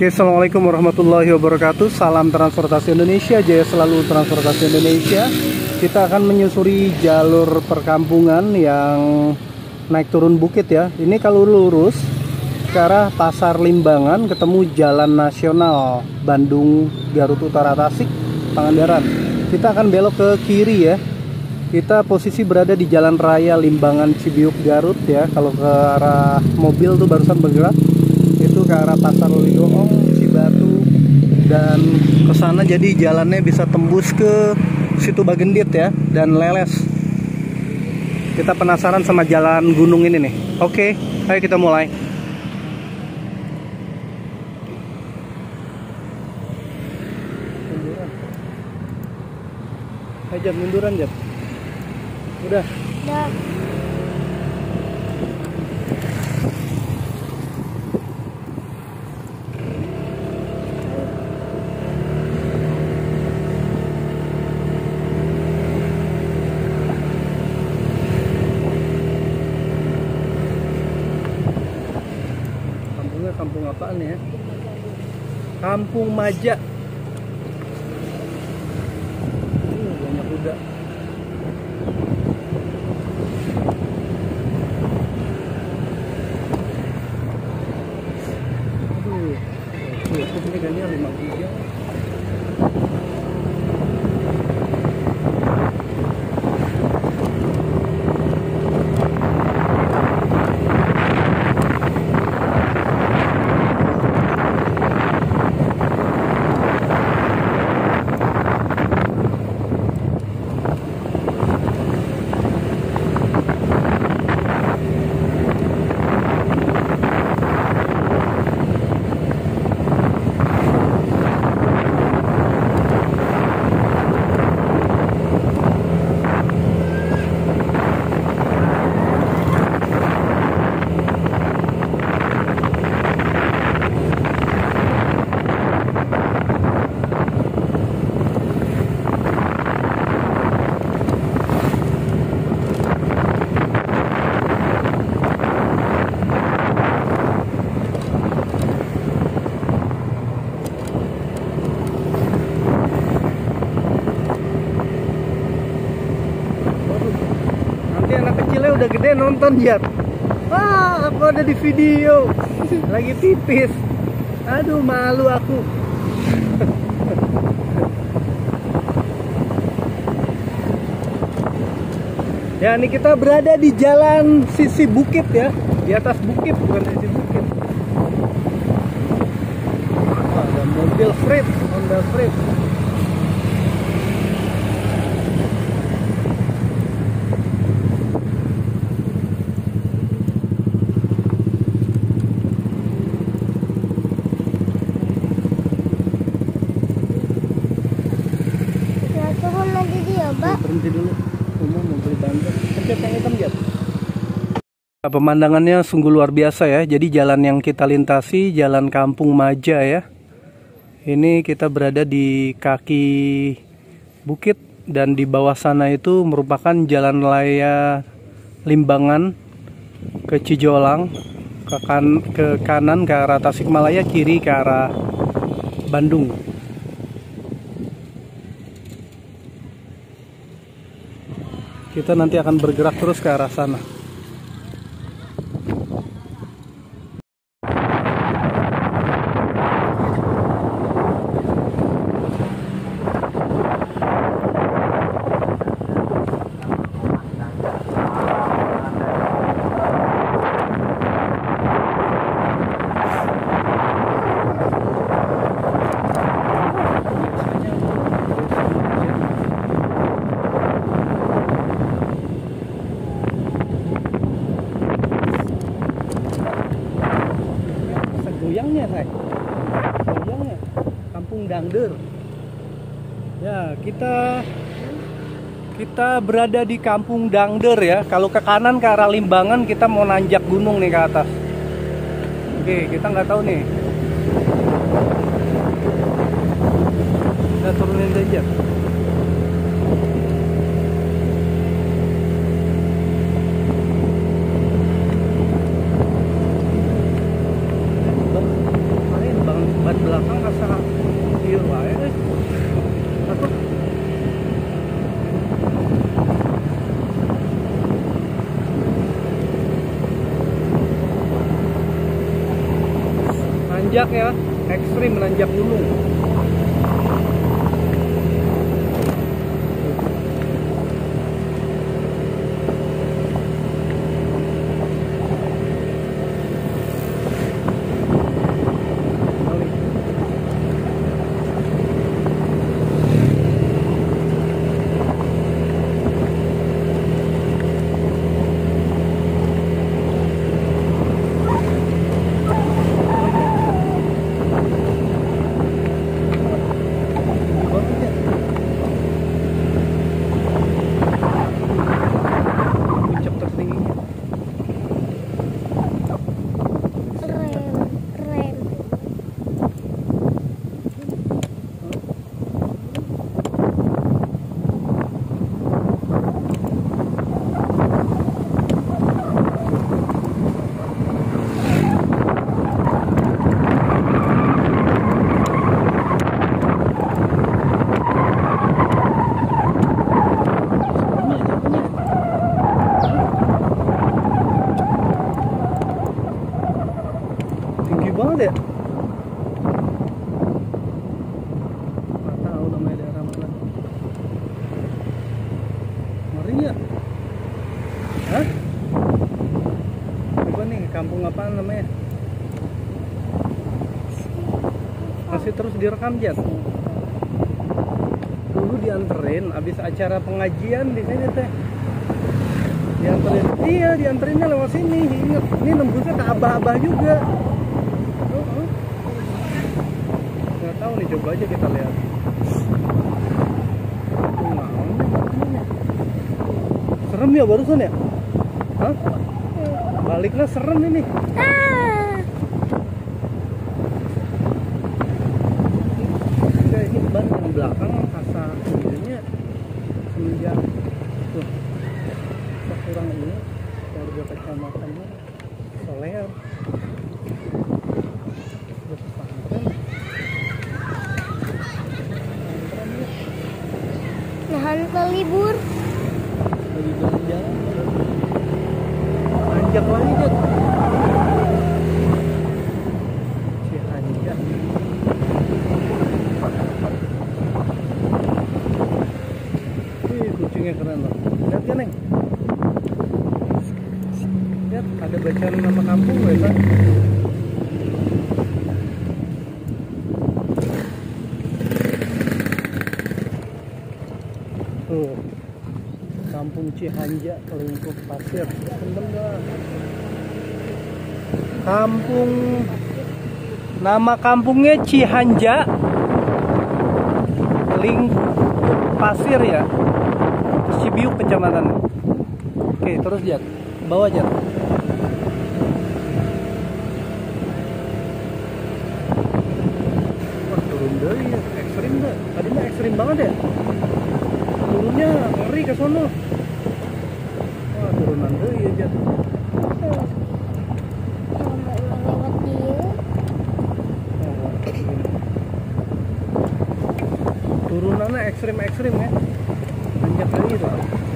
Oke, assalamualaikum warahmatullahi wabarakatuh. Salam transportasi Indonesia, jaya selalu transportasi Indonesia. Kita akan menyusuri jalur perkampungan yang naik turun bukit ya. Ini kalau lurus ke arah Pasar Limbangan, ketemu Jalan Nasional Bandung Garut Utara Tasik Pangandaran. Kita akan belok ke kiri ya. Kita posisi berada di Jalan Raya Limbangan Cibiuk Garut ya. Kalau ke arah mobil tuh barusan bergerak, itu ke arah Pasar Lidoong, Cibatu, dan ke sana. Jadi jalannya bisa tembus ke Situ Bagendit ya, dan Leles. Kita penasaran sama jalan gunung ini nih. Oke, ayo kita mulai. Ayo Jat, munduran Jat. Udah. Udah. Kampungnya kampung apaan ya? Kampung Maja. Banyak kuda. Ini gannya 53. Anak kecilnya udah gede nonton Jat. Wah, aku ada di video. Lagi pipis. Aduh, malu aku. Ya, ini kita berada di jalan sisi bukit ya. Di atas bukit, bukan sisi bukit. Ada mobil freight, Honda freight. Berhenti dulu, umum mau beli bandeng. Pencet yang hitam Jat. Pemandangannya sungguh luar biasa ya. Jadi jalan yang kita lintasi jalan Kampung Maja ya. Ini kita berada di kaki bukit, dan di bawah sana itu merupakan jalan raya Limbangan ke Cijolang, ke kanan ke arah Tasikmalaya, kiri ke arah Bandung. Kita nanti akan bergerak terus ke arah sana. Goyangnya Kampung Dangder ya. Kita berada di Kampung Dangder ya. Kalau ke kanan ke arah Limbangan, kita mau nanjak gunung nih ke atas. Oke, kita nggak tahu nih. Kita turunin aja. menanjak ya, ekstrim menanjak gunung. Banget ya, nggak tahu namanya daerah mana. Ngeri ya? Hah? Coba nih, kampung apaan namanya? Masih terus direkam, Jat? Dulu dianterin abis acara pengajian di sini teh. Dianterin, iya dianterinnya lewat sini. Ingat, ini nembusnya ke Abah-abah juga. Nggak tahu nih, coba aja kita lihat. Serem ya barusan ya? Hah? Baliknya serem ini. Ini ban yang belakang asa videonya semenjak tuh kurang ini dari kecamatannya Soler. Nahan ke libur. Lagi jalan-jalan. Anjak lagi, Jat. Si anjak. Kucingnya keren loh. Lihat kan, Neng? Lihat, ada bacaan nama kampung gue, Pak. Tuh, Kampung Cihanja, Lingkup Pasir. Kampung, nama kampungnya Cihanja, Lingkup Pasir ya, Cibiuk kecamatan. Oke, terus Jat, bawa Jat. Wah, turun dari ya, ekstrim dah. Tadinya ekstrim banget ya. Turunnya ngeri ke sono. Wah, turunan deh ya, Jat. Lewat dia. Turunannya ekstrim ya. Nanjak lagi tuh.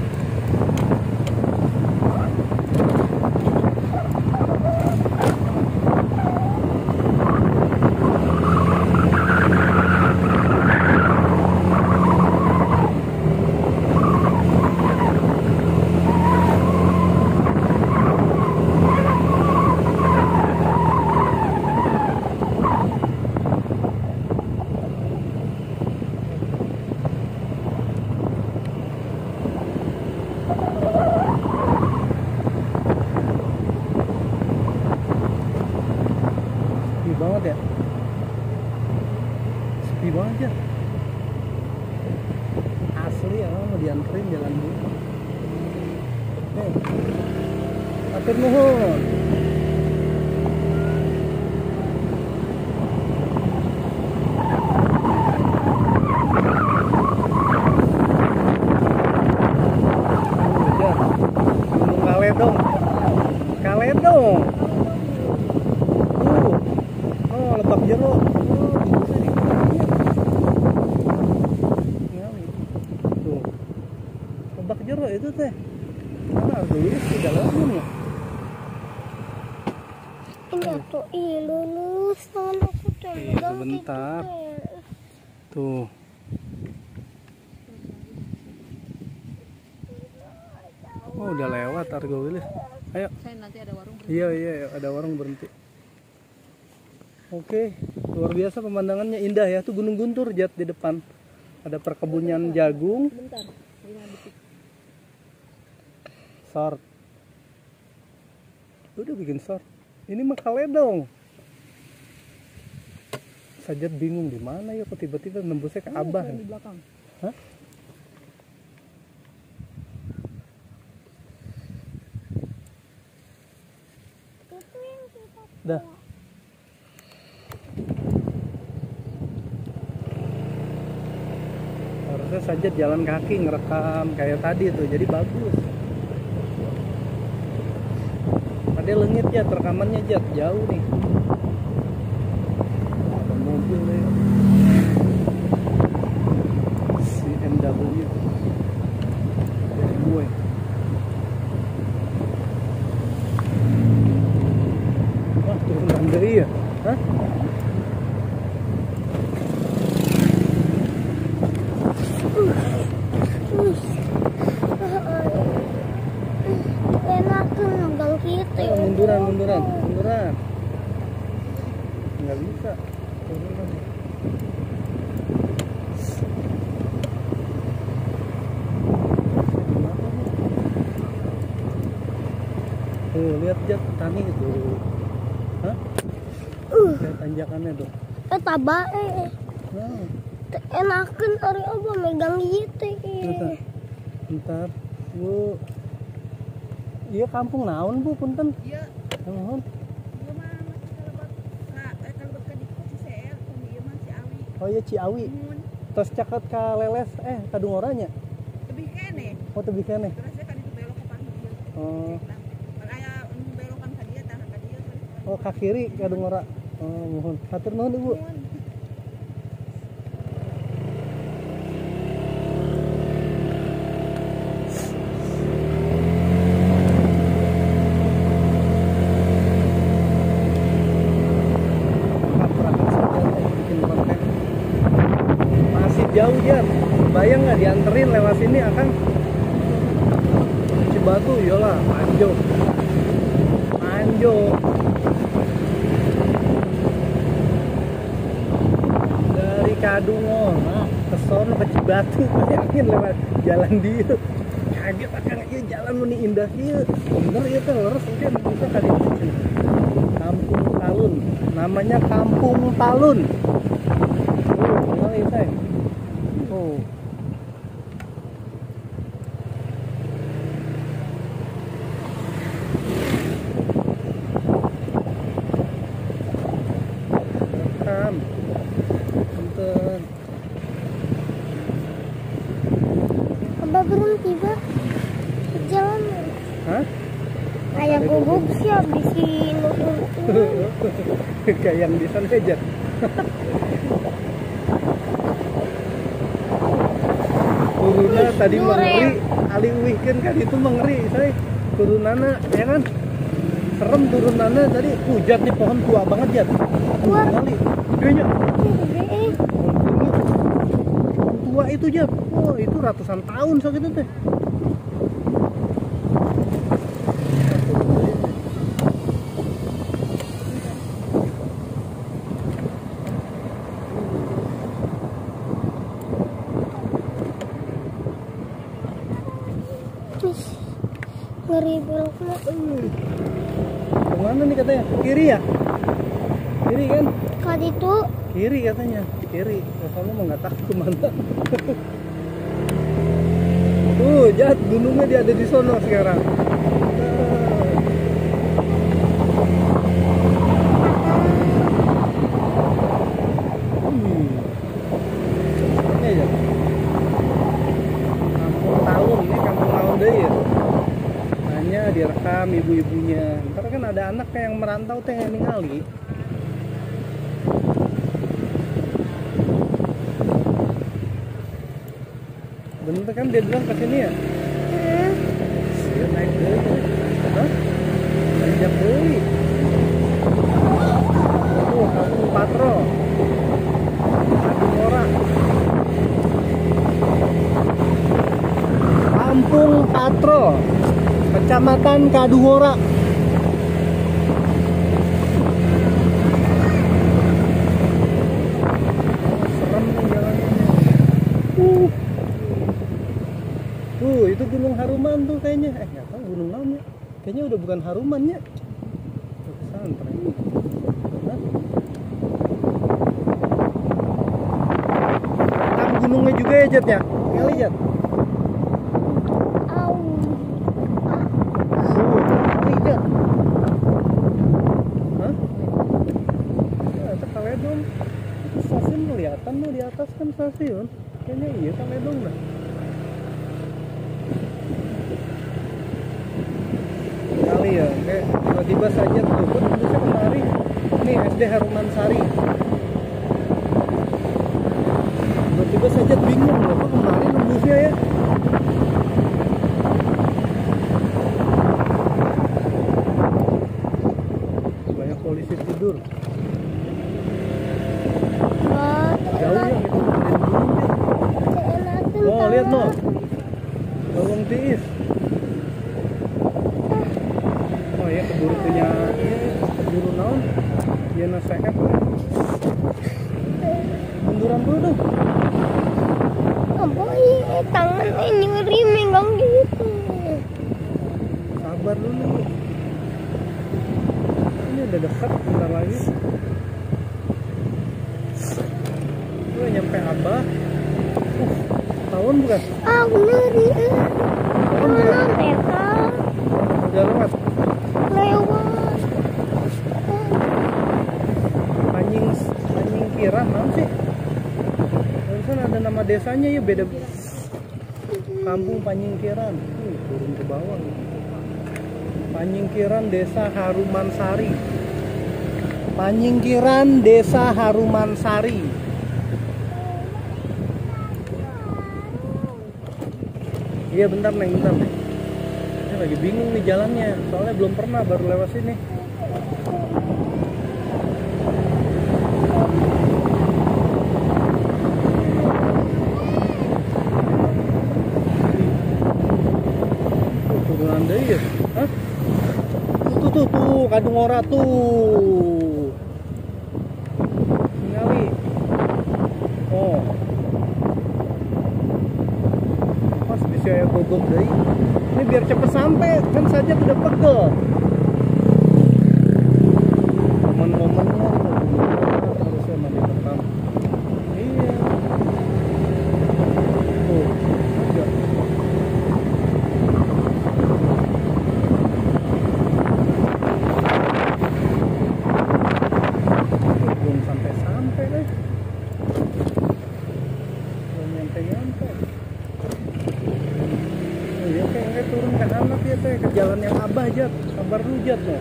Banget ya, sepi banget ya, asli ya, mau dianterin jalan dulu. Atur nuhun. Gunung Kaledong, Kaledong. Lebak Jero. Tuh. Lebak Jero itu teh. Mana dulu di dalamnya. Ini tuh lulus sana. bentar. Tuh. Oh, udah lewat Argo Wilis. Ayo. Nanti ada warung berhenti. Iya, ada warung berhenti. Oke, luar biasa pemandangannya, indah ya. Tuh Gunung Guntur Jat di depan. Ada perkebunan jagung. Bentar, 5 detik. Short. Udah bikin short. Ini mah kaledong. Sajat bingung di mana ya, kok tiba-tiba nembusnya ke Abah. Di belakang. Hah? Itu yang kita Dah. Harusnya Sajat jalan kaki ngerekam kayak tadi tuh, jadi bagus. Tadi lengit ya rekamannya Jat, jauh nih. Ada mobil nih. BMW. BMW. Wah, turunan dari ya? Hah? enakan nonggal kita. Munduran. Nggak bisa. Turunan. Tuh, lihat Jat, tani itu. Hah? Lihat tanjakannya tuh. Tabae. Nah, Enakan tari apa megang gitu. bentar. Bu. Iya kampung naon Bu, punten. Iya, Naon? iya mah masih kalau kediko si CL, kalau iya mah si Awi. Oh iya Ciawi. Mun Terus caket ka leles kadungoranya. lebih kene. Oh teu keneh. Terus kan itu belok ke pang dia. Oh. Kalau aya belokan ka dia tanah ka dia. Oh ka kiri kadungora. Oh mohon. Hatur nuhun Ibu. Bikin konten. Masih jauh Jan. Bayang nggak dianterin lewat sini akan Cibatu, yolah, Manjo. Dari Kadungor, ke sono ke Cibatu, bayangin lewat jalan dia. Kaget akan iya jalan meni indah ieu. Bener ieu teh leres oke bisa kali ini. Kampung Talun. Namanya Kampung Talun. Oh, ini teh. Oh. Rekam. Punten. Abah berhenti Pak. Jalan. Hah? Kayak guguk sih abis ini. Kayak yang di sana aja. Turunnya tadi mengeri, ali uihkeun kan itu mengeri, saya turunana ya kan. Serem turunana tadi hujan di pohon tua banget Jat. Tua. Kali. Gedenya. Gede. Pohon tua itu Jat. Oh, itu ratusan tahun segitu teh. Terus ngeri beloknya. Kemana nih katanya? Kiri ya? Kiri kan? Kali itu Kiri katanya. Kiri. Kalau mau nggak tahu kemana. Tuh, Jat, gunungnya dia ada di sono sekarang. Ini aja. Kampung Talun, ini kampung Talun deh ya. Hanya direkam ibu-ibunya. Ntar kan ada anak yang merantau teh yang ningali. Bener kan dia bilang kesini ya? Dia naik dulu. Hah? Naik deui. Oh, kampung Patro. Kecamatan Kadungora. Serem nih jalannya. Tuh, itu Gunung Haruman tuh kayaknya. Nggak tahu gunung namanya. Kayaknya udah bukan Haruman ya. Pesantren. Hah? Nah, gunungnya juga ya, Jat ya? Kali, Jat. Au. Kali, Jat. Hah? Ya, itu Kaledong. Itu stasiun kelihatan tuh di atas kan stasiun. Kayaknya iya Kaledong dah. Kali ya, kayak tiba-tiba saja tuh, kok bisa kemari. Nih SD Haruman Sari. Tiba-tiba saja bingung, kenapa kemari nembusnya ya? Banyak polisi tidur. Oh, Jauh ya gitu. keenakan Oh, lihat no. tangan. Lawang Tiis. Oh ya, keburu punya keburu naon. Dia nasehat. Munduran dulu dong. Apa ini tangan nyeri megang gitu. Sabar dulu. Ini udah dekat, bentar lagi. Udah nyampe Abah. Tahun bukan? Aku ngeri. Tahun bukan? Mereka Udah lewat. lewat. Panjing Kiran, mana sih? Barusan ada nama desanya ya, beda. Kampung Panjing Kiran. Turun ke bawah. Panjing Kiran, Desa Haruman Sari. Panjing Kiran, Desa Haruman Sari. Iya bentar Neng, bentar Neng. Ini lagi bingung nih jalannya, soalnya belum pernah, baru lewat sini. Turunan deh ya? Hah? Tuh, Kadungora tuh. Ningali. Oh. Mas bisa ya gogok deh. Ini biar cepet sampai, kan saja udah pegel. Momen-momennya harusnya mandi pertama. Iya. Tuh, aja. Belum sampai deh. Belum nyampe. Ya kayak turun ke anak ya teh, ke jalan yang Abah Jat. Sabar lu Jat loh.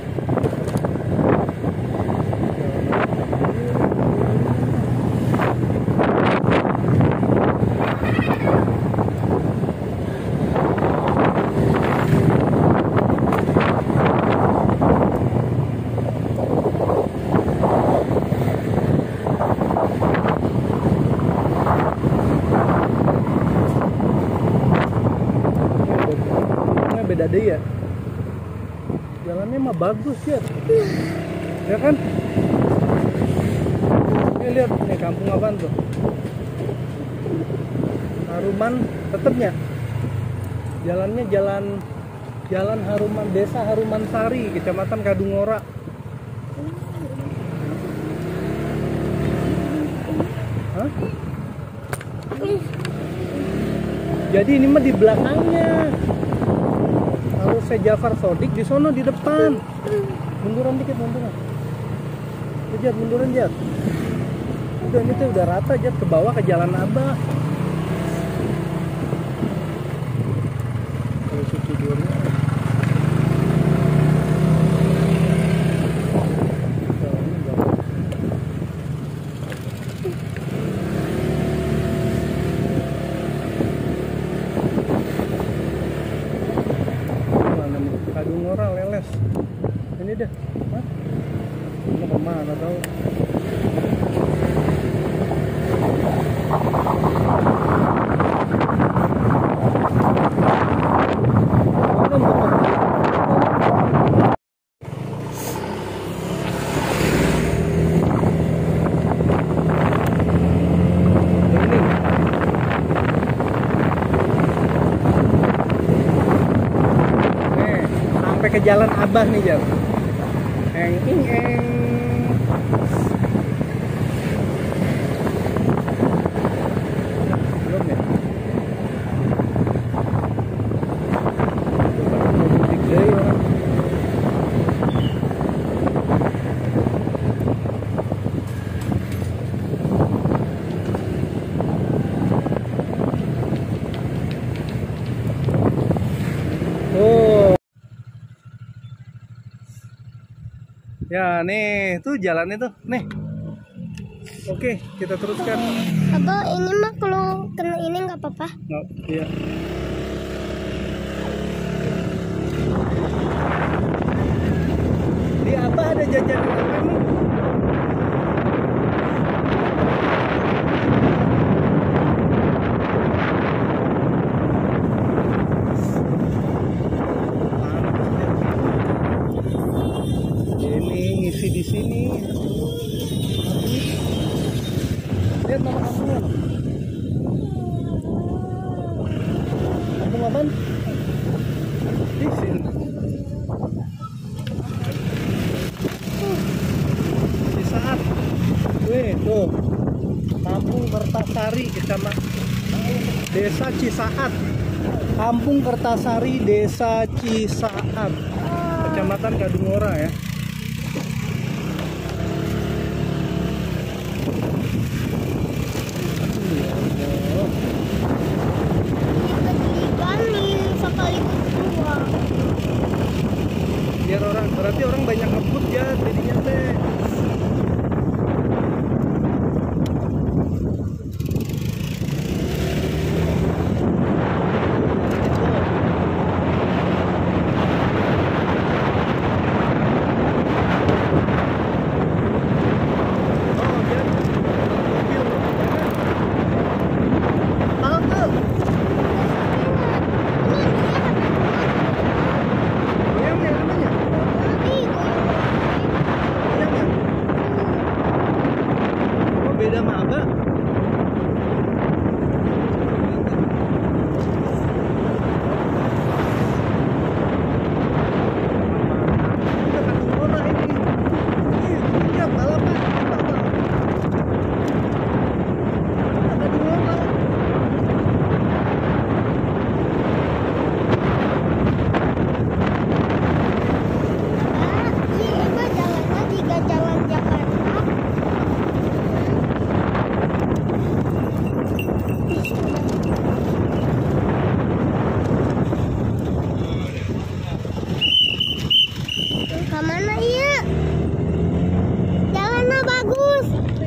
Beda deh ya. Jalannya mah bagus ya. Ya kan? Nih lihat nih kampung apaan tuh? Haruman tetepnya. Jalannya jalan Haruman, Desa Haruman Sari, Kecamatan Kadungora. Hah? Jadi ini mah di belakangnya. Kalau saya Jafar Sodik di sono di depan. Munduran dikit, munduran. Jat, munduran Jat. Udah ini tuh udah rata Jat, ke bawah ke jalan Abah. Tidurnya. Kadungora leles. Ini deh. Hah? Mau kemana tahu? sampai ke Jalan Abah nih, Jar. Eng. Belum ya? Mudik deui orang. Oh. Ya, nih, tuh jalannya tuh. Nih. Oke, kita teruskan. Abah, ini mah kalau kena ini nggak apa-apa. Nggak, iya. Di apa ada jajan apa nih? Ini ngisi di sini. Lihat nama kampungnya loh. Kampung apaan? Di sini. Cisaat. Wih, tuh. Kampung Kertasari, kecamatan Desa Cisaat. Kampung Kertasari, Desa Cisaat, Kecamatan Kadungora ya. Ikan nih sekaligus dua. Biar orang, berarti orang banyak ngebut ya jadinya teh. Beda sama Abah. Iya, Abah jalannya juga jalan Jakarta. Kemana iya? Jalannya bagus.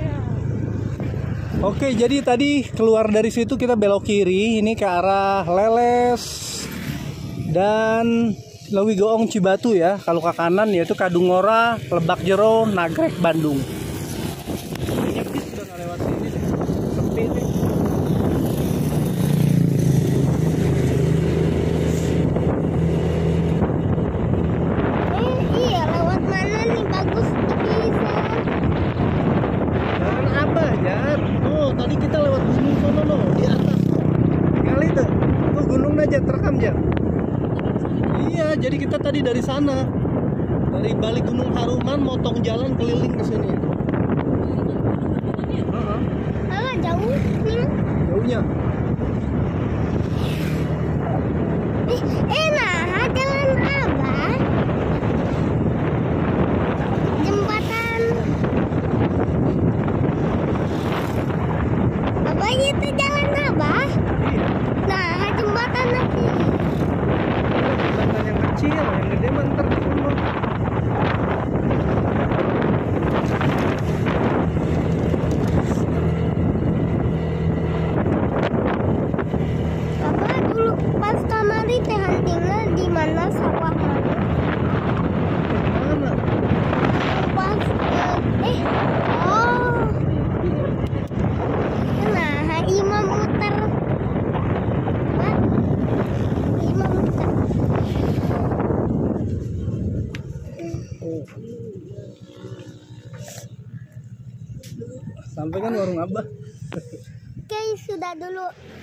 Oke, jadi tadi keluar dari situ kita belok kiri, ini ke arah Leles dan Lewigoong Cibatu ya. Kalau ke kanan yaitu Kadungora, Lebak Jero, Nagrek, Bandung. Kayaknya bis udah nggak lewat sini deh. Sepi nih. Iya, lewat mana nih bagus bisa. Jalan apa, Jar? Tuh, tadi kita lewat gunung sono loh, di atas. Kali tuh. Tuh gunung aja terekam, Jar. Iya, jadi kita tadi dari sana. Dari balik Gunung Haruman motong jalan keliling ke sini. Kalau jauh nih. Jauhnya. Nah, jalan Abah. Jembatan. Abah itu jalan Abah. Iya. Nah, jembatan lagi. Jembatan yang kecil, yang gede mah ntar di rumah. Abah dulu pas kamari teh huntingnya di mana sawah mana? Mana? Pas oh. Nah, Imam muter. What? Imam muter. Sampai kan warung Abah. Oke, sudah dulu.